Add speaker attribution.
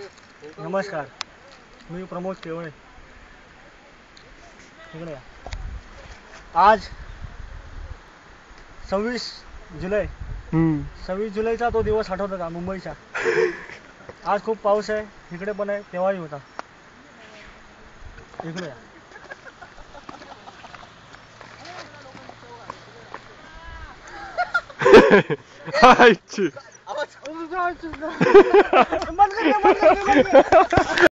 Speaker 1: नमस्कार, मी प्रमोद केवळे. इकडे या. आज 26 जुलै 26 जुलैचा तो दिवस आठवतो का मुंबईचा? आज खूप पाऊस आहे, इकडे पण आहे, तेव्हाही होता. इकडे या.
Speaker 2: Ai, tio.